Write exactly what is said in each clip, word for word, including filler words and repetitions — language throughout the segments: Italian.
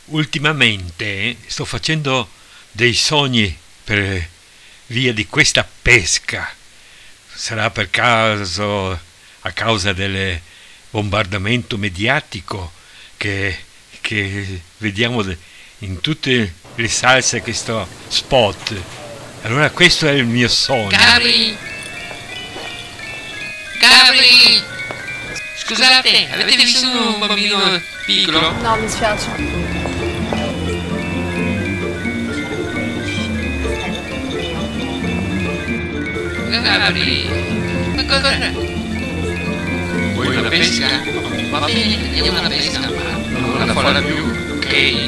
Ultimamente sto facendo dei sogni per via di questa pesca. Sarà per caso a causa del bombardamento mediatico che, che vediamo in tutte le salse che sto spot. Allora questo è il mio sogno. Gabri! Gabri! Scusate, avete visto un bambino piccolo? No, mi spiace. Gabri! Ma cosa? Vuoi una pesca? Va bene, andiamo alla pesca, ma non la farà più, ok?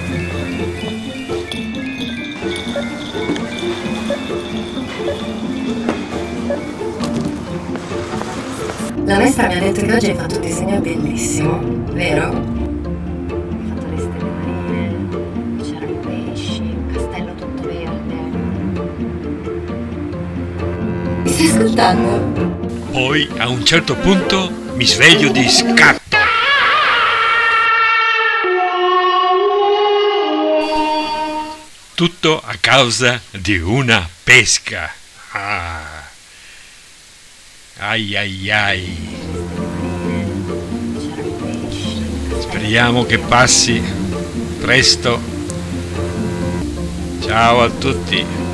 La maestra mi ha detto che oggi hai fatto un disegno bellissimo, vero? Hai fatto le stelle marine, c'erano i pesci, un castello tutto verde. Mi stai ascoltando? Poi a un certo punto mi sveglio di scatto. Tutto a causa di una pesca. Ah. Ai ai ai. Speriamo che passi presto. Ciao a tutti.